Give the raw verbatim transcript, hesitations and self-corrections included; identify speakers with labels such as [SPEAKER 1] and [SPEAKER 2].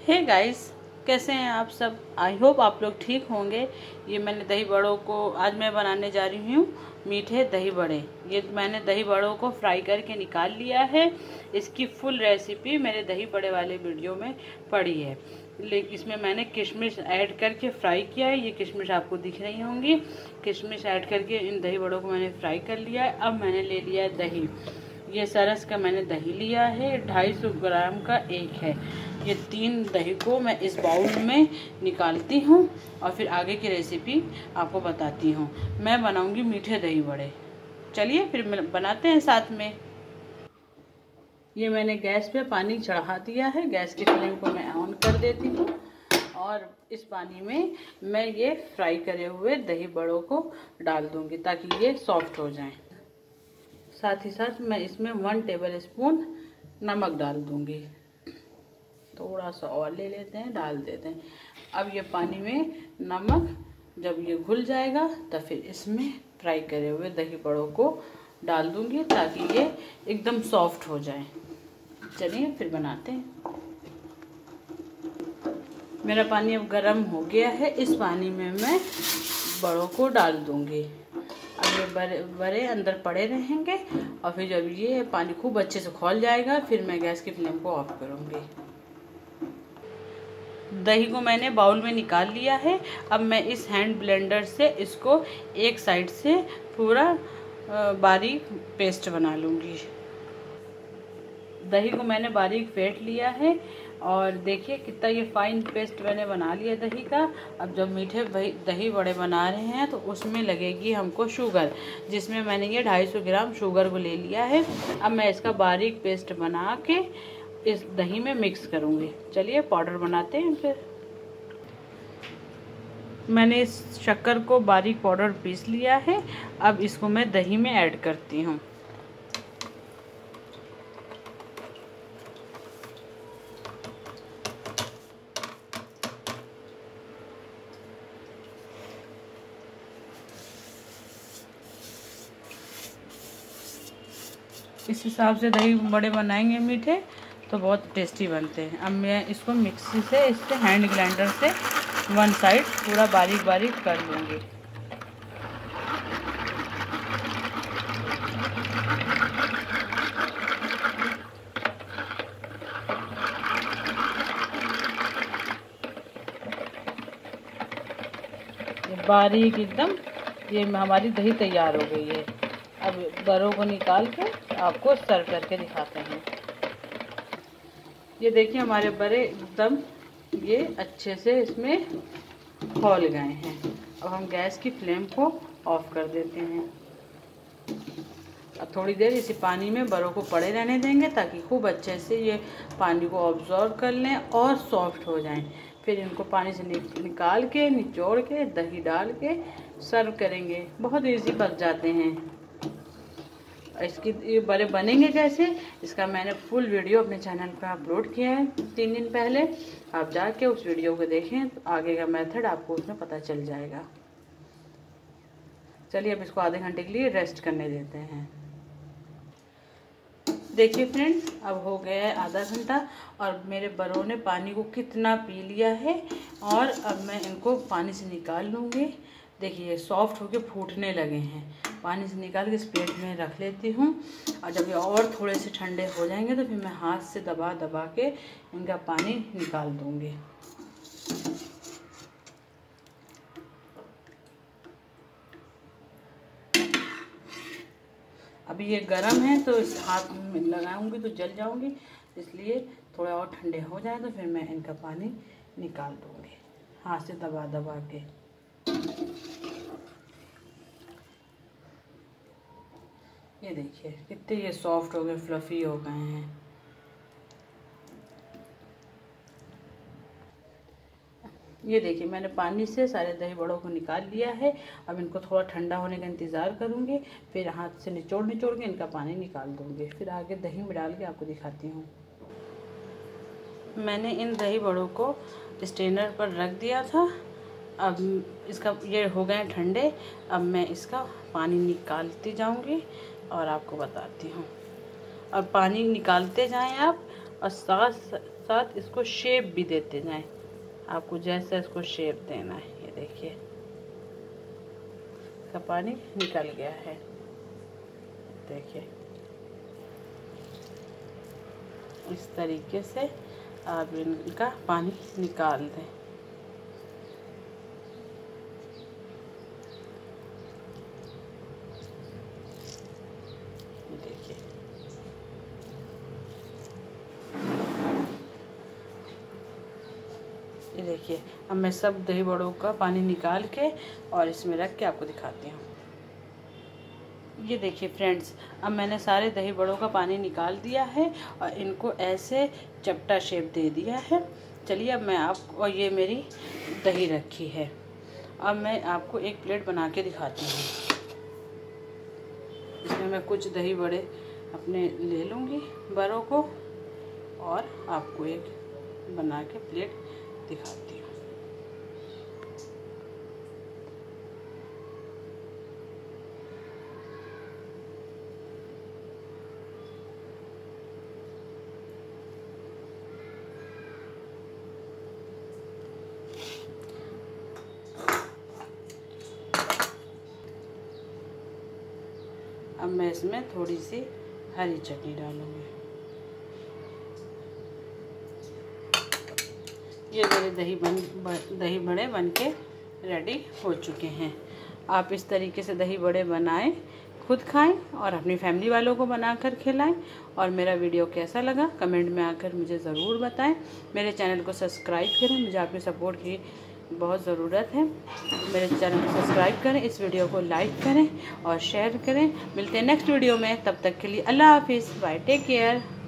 [SPEAKER 1] Hey guys, कैसे हैं आप सब। आई होप आप लोग ठीक होंगे। ये मैंने दही बड़ों को आज मैं बनाने जा रही हूँ मीठे दही बड़े। ये मैंने दही बड़ों को फ्राई करके निकाल लिया है। इसकी फुल रेसिपी मेरे दही बड़े वाले वीडियो में पड़ी है, लेकिन इसमें मैंने किशमिश ऐड करके फ्राई किया है। ये किशमिश आपको दिख रही होंगी। किशमिश ऐड करके इन दही बड़ों को मैंने फ्राई कर लिया है। अब मैंने ले लिया है दही। ये सरस का मैंने दही लिया है, ढाई सौ ग्राम का एक है। ये तीन दही को मैं इस बाउल में निकालती हूँ और फिर आगे की रेसिपी आपको बताती हूँ। मैं बनाऊँगी मीठे दही बड़े। चलिए फिर बनाते हैं साथ में। ये मैंने गैस पे पानी चढ़ा दिया है। गैस की फ्लेम को मैं ऑन कर देती हूँ और इस पानी में मैं ये फ्राई करे हुए दही बड़ों को डाल दूँगी ताकि ये सॉफ्ट हो जाएं। साथ ही साथ मैं इसमें वन टेबल स्पून नमक डाल दूँगी। थोड़ा सा और ले लेते हैं, डाल देते हैं। अब ये पानी में नमक जब ये घुल जाएगा तो फिर इसमें फ्राई करे हुए दही बड़ों को डाल दूँगी ताकि ये एकदम सॉफ्ट हो जाए। चलिए फिर बनाते हैं। मेरा पानी अब गर्म हो गया है। इस पानी में मैं बड़ों को डाल दूँगी। अब ये बड़े बड़े अंदर पड़े रहेंगे और फिर जब ये पानी खूब अच्छे से खौल जाएगा फिर मैं गैस की फ्लेम को ऑफ करूँगी। दही को मैंने बाउल में निकाल लिया है। अब मैं इस हैंड ब्लेंडर से इसको एक साइड से पूरा बारीक पेस्ट बना लूँगी। दही को मैंने बारीक फेंट लिया है और देखिए कितना ये फाइन पेस्ट मैंने बना लिया दही का। अब जब मीठे दही बड़े बना रहे हैं तो उसमें लगेगी हमको शुगर, जिसमें मैंने ये ढाई सौ ग्राम शुगर को ले लिया है। अब मैं इसका बारीक पेस्ट बना के इस दही में मिक्स करूँगी। चलिए पाउडर बनाते हैं। फिर मैंने इस शक्कर को बारीक पाउडर पीस लिया है। अब इसको मैं दही में ऐड करती हूँ। इस हिसाब से दही बड़े बनाएंगे मीठे तो बहुत टेस्टी बनते हैं। अब मैं इसको मिक्सी से इससे हैंड ग्राइंडर से वन साइड पूरा बारीक बारीक कर लूँगी। ये बारीक एकदम ये हमारी दही तैयार हो गई है। अब बड़ों को निकाल के आपको सर्व करके दिखाते हैं। ये देखिए हमारे बड़े एकदम ये अच्छे से इसमें खौल गए हैं। अब हम गैस की फ्लेम को ऑफ कर देते हैं। अब थोड़ी देर इसी पानी में बड़ों को पड़े रहने देंगे ताकि खूब अच्छे से ये पानी को ऑब्जॉर्व कर लें और सॉफ्ट हो जाएं। फिर इनको पानी से निकाल के निचोड़ के दही डाल के सर्व करेंगे। बहुत इजी पक जाते हैं। इसकी ये बड़े बनेंगे कैसे, इसका मैंने फुल वीडियो अपने चैनल पर अपलोड किया है तीन दिन पहले। आप जाके उस वीडियो को देखें तो आगे का मेथड आपको उसमें पता चल जाएगा। चलिए अब इसको आधे घंटे के लिए रेस्ट करने देते हैं। देखिए फ्रेंड्स, अब हो गया है आधा घंटा और मेरे बड़ों ने पानी को कितना पी लिया है। और अब मैं इनको पानी से निकाल लूँगी। देखिए सॉफ्ट होके फूटने लगे हैं। पानी से निकाल के इस प्लेट में रख लेती हूँ और जब ये और थोड़े से ठंडे हो जाएंगे तो फिर मैं हाथ से दबा दबा के इनका पानी निकाल दूँगी। अभी ये गर्म है तो इस हाथ में लगाऊंगी तो जल जाऊंगी, इसलिए थोड़ा और ठंडे हो जाए तो फिर मैं इनका पानी निकाल दूँगी हाथ से दबा दबा के। ये देखिए कितने ये सॉफ्ट हो गए, फ्लफी हो गए हैं। ये देखिए मैंने पानी से सारे दही बड़ों को निकाल लिया है। अब इनको थोड़ा ठंडा होने का इंतज़ार करूँगी, फिर हाथ से निचोड़ निचोड़ के इनका पानी निकाल दूँगी। फिर आगे दही में डाल के आपको दिखाती हूँ। मैंने इन दही बड़ों को स्ट्रेनर पर रख दिया था। अब इसका ये हो गए ठंडे। अब मैं इसका पानी निकालती जाऊँगी और आपको बताती हूँ। और पानी निकालते जाएं आप और साथ साथ इसको शेप भी देते जाएं। आपको जैसा इसको शेप देना है। ये देखिए इसका पानी निकल गया है। देखिए इस तरीके से आप इनका पानी निकाल दें। देखिए ये देखिए अब मैं सब दही बड़ों का पानी निकाल के और इसमें रख के आपको दिखाती हूँ। ये देखिए फ्रेंड्स, अब मैंने सारे दही बड़ों का पानी निकाल दिया है और इनको ऐसे चपटा शेप दे दिया है। चलिए अब मैं आपको, और ये मेरी दही रखी है, अब मैं आपको एक प्लेट बना के दिखाती हूँ। इसमें मैं कुछ दही बड़े अपने ले लूँगी बड़ों को और आपको एक बना के प्लेट दिखाती हूँ। अब मैं इसमें थोड़ी सी हरी चटनी डालूंगी। ये मेरे दही बन दही बड़े बन के रेडी हो चुके हैं। आप इस तरीके से दही बड़े बनाएं, खुद खाएं और अपनी फैमिली वालों को बनाकर खिलाएं। और मेरा वीडियो कैसा लगा कमेंट में आकर मुझे ज़रूर बताएं। मेरे चैनल को सब्सक्राइब करें, मुझे आपकी सपोर्ट की बहुत ज़रूरत है। मेरे चैनल को सब्सक्राइब करें, इस वीडियो को लाइक करें और शेयर करें। मिलते हैं नेक्स्ट वीडियो में, तब तक के लिए अल्लाह हाफिज़, बाय, टेक केयर।